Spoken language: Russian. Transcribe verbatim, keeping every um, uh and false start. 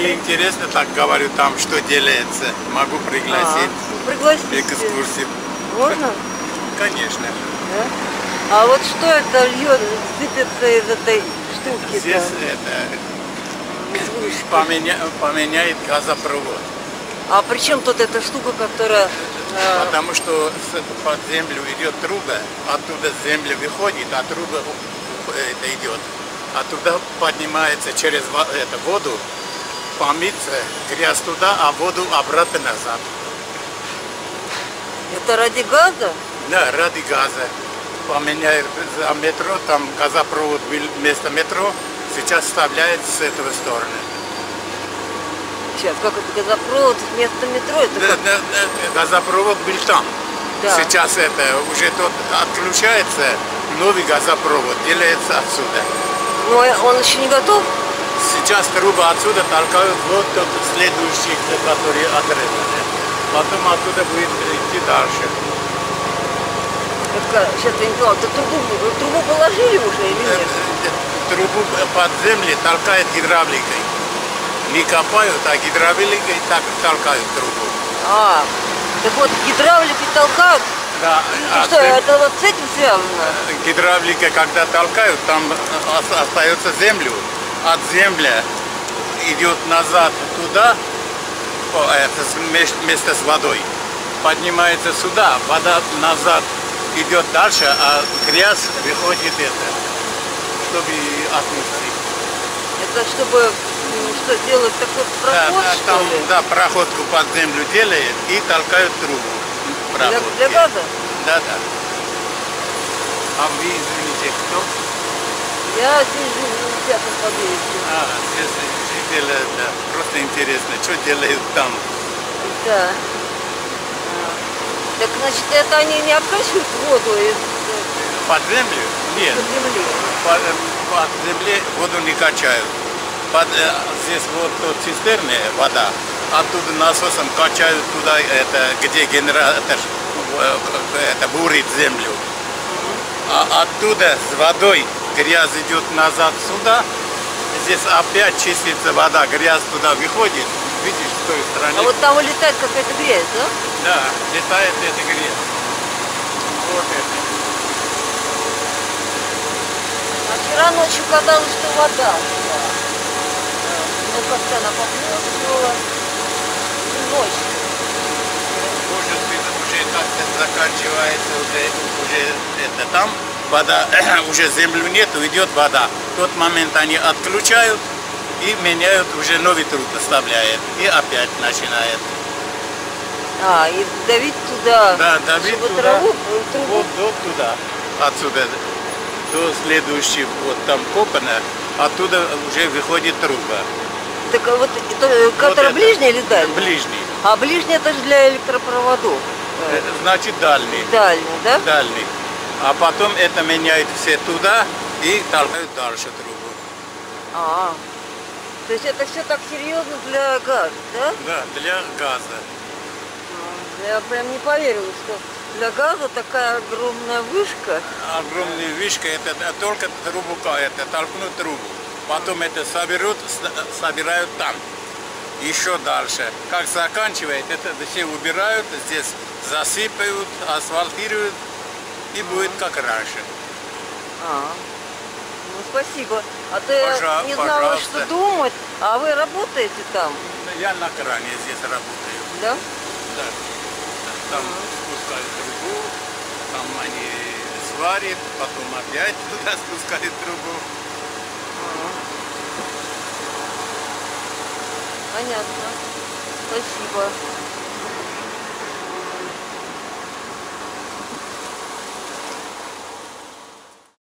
Если интересно, так говорю, там что делается, могу пригласить. А, пригласите. Экскурсии. Можно? Конечно. Да? А вот что это льет, сыпется из этой штуки? Здесь это поменя, поменяет газопровод. А при чем тут эта штука, которая... Э... Потому что под землю идет труба, оттуда земля выходит, а труба это идет. Оттуда поднимается через это, воду, помыться, грязь туда, а воду обратно назад. Это ради газа? Да, ради газа. Поменяют за метро, там газопровод был вместо метро, сейчас вставляется с этого стороны. Сейчас, как это газопровод вместо метро? Это да, как... да, да, газопровод был там. Да. Сейчас это уже тот отключается, новый газопровод делается отсюда. Но он еще не готов? Сейчас трубы отсюда толкают вот тот следующий, который отрезан. Потом оттуда будет идти дальше. Это, сейчас я не поняла, ты трубу, трубу положили уже или нет? Трубу под землей толкает гидравликой. Не копают, а гидравликой так толкают трубу. А, так вот гидравликой толкают? Да. И а что, зем... это вот с этим связано? Гидравлика, когда толкают, там остается землю. От земли идет назад туда, вместе с водой. Поднимается сюда, вода назад идет дальше, а грязь выходит это, чтобы отмыть. Это чтобы что, делать такой проход, да, что там, ли? Да, проходку под землю делает и толкают трубу. Для, для газа? Да, да. А вы, извините, кто? Я здесь живу в пятом подъезде. А, здесь жители, да. Просто интересно, что делают там? Да. Так, значит, это они не обкачивают воду из... Под землю? Нет. Под земли. Под, под земле воду не качают. Под, здесь вот тут цистерны вода, оттуда насосом качают туда, это, где генератор это, бурит землю. А оттуда с водой грязь идет назад сюда, здесь опять чистится вода, грязь туда выходит. Видишь, с той стороны. А вот там улетает какая-то грязь, да? Да, летает эта грязь. Вот это. А вчера ночью казалось, что вода была. Ну, как-то она поплёвывала. Ночью. Может быть, уже как-то заканчивается, уже, уже это там вода, уже землю нету, идет вода. В тот момент они отключают и меняют, уже новый труп вставляет. И опять начинает. А, и давить туда, да, давить чтобы туда, траву, трубу. Вот до туда, отсюда до следующего, вот там копано, оттуда уже выходит труба. Так вот, это, который вот ближний или дальний? Ближний. А ближний это же для электропроводов. Это значит дальний. Дальний, да? Дальний. А потом это меняют все туда и толкают дальше трубу. А, то есть это все так серьезно для газа, да? Да, для газа. Я прям не поверила, что для газа такая огромная вышка. Огромная вышка, это только трубу, это толкнут трубу. Потом это соберут, собирают там. Еще дальше. Как заканчивает, это все убирают, здесь засыпают, асфальтируют и будет как раньше. А, ну спасибо. А то я не знала, что думать. А вы работаете там? Я на кране здесь работаю. Да? Да. Там спускают трубу, там они сварят, потом опять туда спускают трубу. Понятно. Спасибо.